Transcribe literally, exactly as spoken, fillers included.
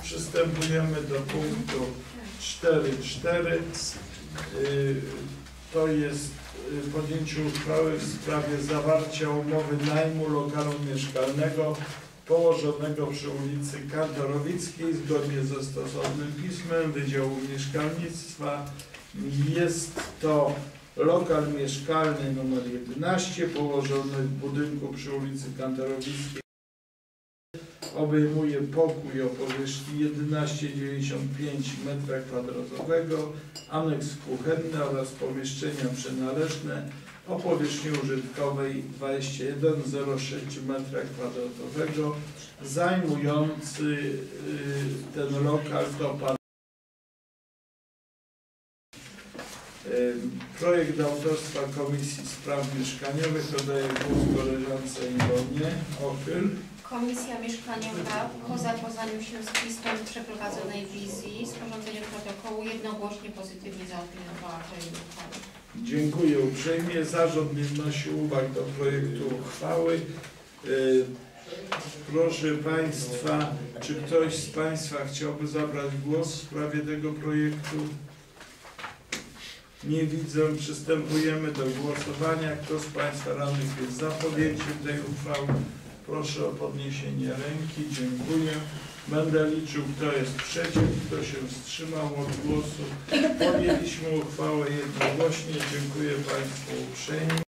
Przystępujemy do punktu cztery cztery. To jest podjęcie uchwały w sprawie zawarcia umowy najmu lokalu mieszkalnego położonego przy ulicy Kantorowickiej zgodnie ze stosownym pismem Wydziału Mieszkalnictwa. Jest to lokal mieszkalny nr jedenaście położony w budynku przy ulicy Kantorowickiej. Obejmuje pokój o powierzchni jedenaście przecinek dziewięćdziesiąt pięć metra kwadratowego, aneks kuchenny oraz pomieszczenia przynależne o powierzchni użytkowej dwadzieścia jeden przecinek zero sześć metra kwadratowego. Zajmujący ten lokal to pan. Projekt autorstwa Komisji Spraw Mieszkaniowych. Oddaję głos koleżance Iwonie Ochyl. Komisja Mieszkaniowa po zapoznaniu się z pismem przeprowadzonej wizji, sporządzeniu protokołu jednogłośnie pozytywnie zaopiniowała projekt uchwały. Dziękuję uprzejmie. Zarząd nie wnosi uwag do projektu uchwały. Proszę Państwa, czy ktoś z Państwa chciałby zabrać głos w sprawie tego projektu? Nie widzę. Przystępujemy do głosowania. Kto z Państwa radnych jest za podjęciem tej uchwały? Proszę o podniesienie ręki. Dziękuję. Będę liczył, kto jest przeciw, kto się wstrzymał od głosu. Podjęliśmy uchwałę jednogłośnie. Dziękuję Państwu uprzejmie.